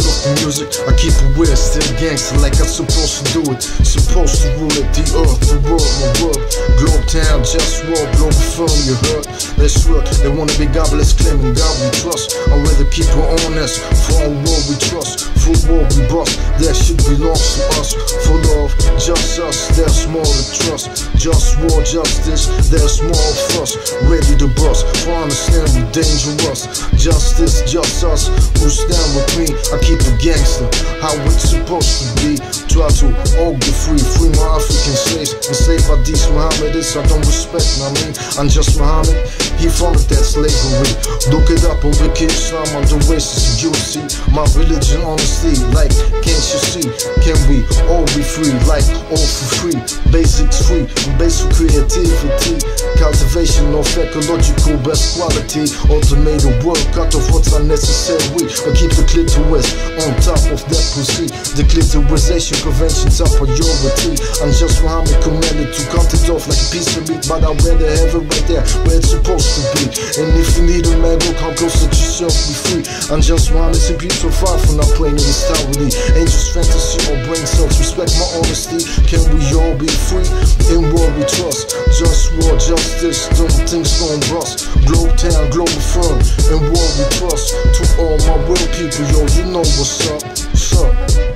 of the music, I keep it weird, still gangster like I'm supposed to do it. Supposed to rule it, the earth, the world, my world. Globe town, just war, global firm, you heard? That's right, they wanna be godless, claiming God we trust. I'd rather keep it honest, for our world we trust. For war we bust, that shit belongs to us. For love, just us, there's more to trust. Just war, justice, there's more of us. Ready to bust, for understand we dangerous. Justice, just us, who stand with me. I keep it gangster, how it's supposed to be. Try to all get free, free my African slaves. Enslaved by these Mohammedists, I don't respect, I mean, I'm just Muhammad. He founded that slavery. Look it up on Wiki Islam, on the races you see. My religion, honesty, like, can't you see? Can we all be free, like, all for free? Basics free, basic creativity. Cultivation of ecological best quality. Automated work, cut off what's unnecessary. But keep the clitoris on top of that pussy. The clitorisation prevention's a priority. I'm just Muhammad commanded to cut it off like a piece of meat, but I'd rather have it right there where it's supposed to be. And if you need a man, go come close, let yourself be free. I'm just Muhammad, see people far from not praying in this tower with me. Ain't just fantasy or brain cells, respect my honesty. Can we all be free? In war we trust. Just war, justice, don't things gon' bust. Globe town, global firm, in war we trust. To all my real people, yo, you know what's up, what's up.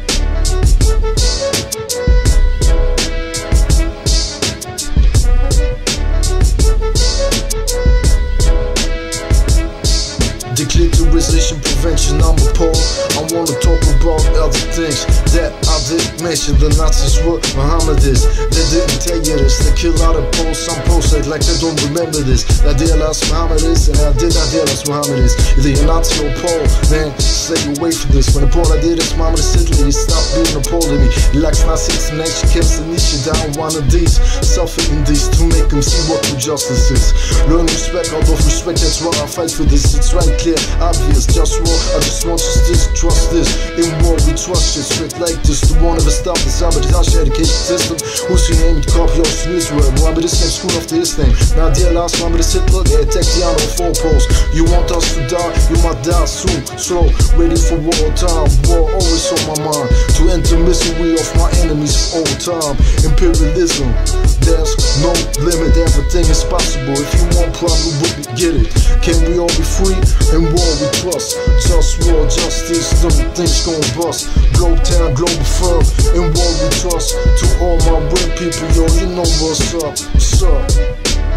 Declitorization prevention, I'm appalled. I wanna talk about other things that I didn't mention. The Nazis were Mohammedists. They didn't tell you this. They kill out of Poles. Some Poles act like they don't remember this. I realized Mohammedists and I did not realize Mohammedists. Either you're Nazi or Pole, then stay away from this. When the Pole I did this, Mohammedist Italy, he stopped being a Pole to me. He likes Nazis and she kills the niche down one of these. Suffering these to make them see what true justice is. Learn respect, out of respect, that's why I fight for this. It's right clear, obvious, just war. I just want justice, trust this. In war we trust shit straight like this. The one of the stop the sabotage education system. Who's your name? Copy of Israel. Mohammed is name, school after his name. Now dear last Mohammed is Hitler, they attack the honor of four poles. You want us to die, you might die soon. Slow, ready for war time. War always on my mind. To end the misery of my enemies all time. Imperialism, there's no limit, everything is possible. If you want problem, we get it. Can we all be free? In war we trust. Just war, justice, them things gon' bust. Globe town, global firm. In war we trust. To all my real people, yo, you know what's up, what's up.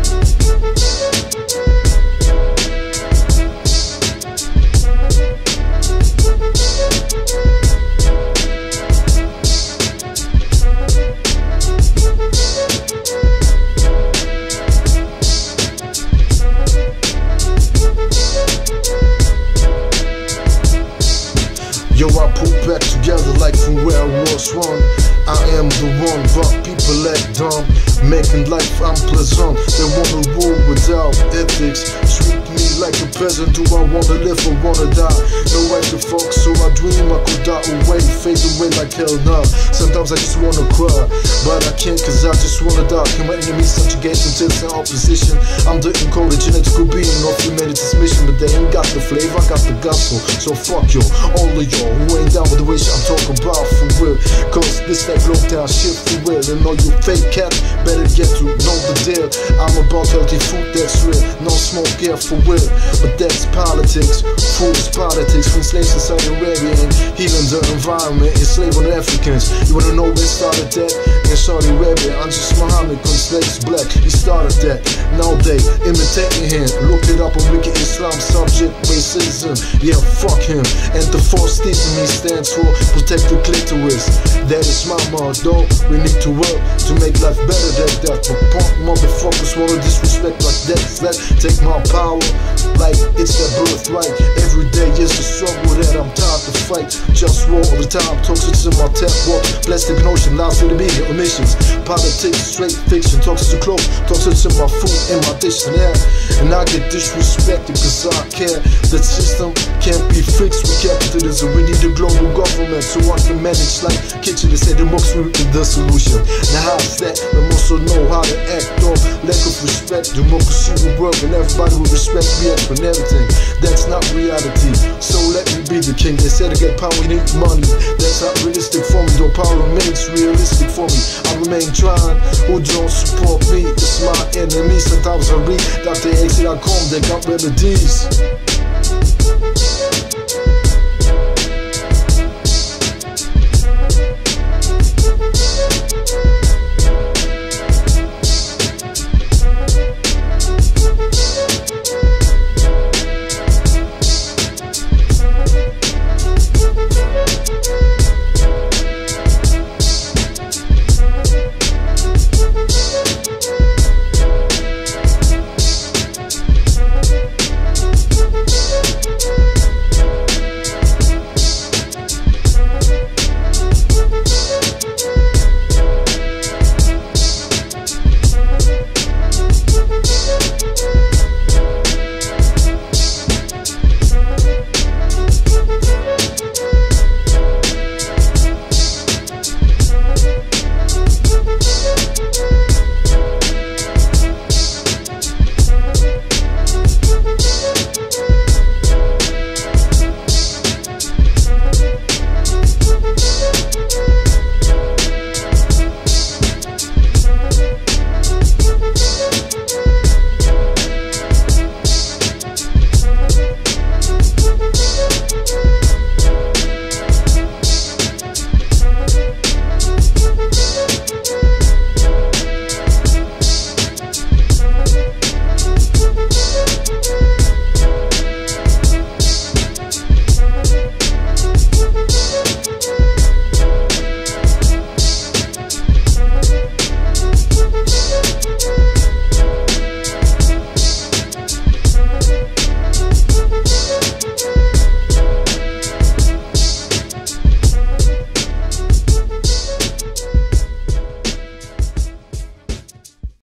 Yo, I put back together like from where I was wrong. I am the one, but people act dumb, making life unpleasant. They wanna rule without ethics. Treat me like a peasant. Do I wanna live or wanna die? No right to fuck, so I dream I could die away, fade away like hell nah. Sometimes I just wanna cry, but I can't cause I just wanna die. Can my enemies subjugate until it's in opposition? I'm the encoded genetical being of humanity's mission, but they ain't got the flavor, I got the gospel. So fuck yo, all of y'all who ain't down with the wish I'm talking about for real. Cause this that globe town shit for real. And all you fake cats better get to know the deal. I'm about healthy food that's real. No smoke here for real. But that's politics. Food is politics. From slaves in Saudi Arabia and healing the environment. Enslaving Africans. You wanna know where started that? In Saudi Arabia. I'm just Muhammad, cause slaves black. He started that. Now they imitating him. Look it up on Wiki Islam, subject racism. Yeah, fuck him. And the false theory stands for protect the clitoris. That is my motto. We need to work to make life better than that. But punk motherfuckers wanna disrespect like that. Let take my power like it's their birthright. Every day is a struggle that I'm tired to fight. Just war all the time, toxics in my tap walk. Plastic notion, lies in the media, emissions. Politics, straight fiction, toxics to clothes, toxics in my food, in my dish and air. And I get disrespected cause I care. That system can't be fixed with capitalism. We need a global government so I can manage like kitchen is say democracy will be the solution. Now how's that? We also know how to act off lack of respect. Democracy will work and everybody will respect me for everything. That's not reality, so let me be the king. They said to get power you need money. That's not realistic for me, though power remains realistic for me. I remain trying, who don't support me? It's my enemy. Sometimes I read Dr. AC.com, they got remedies.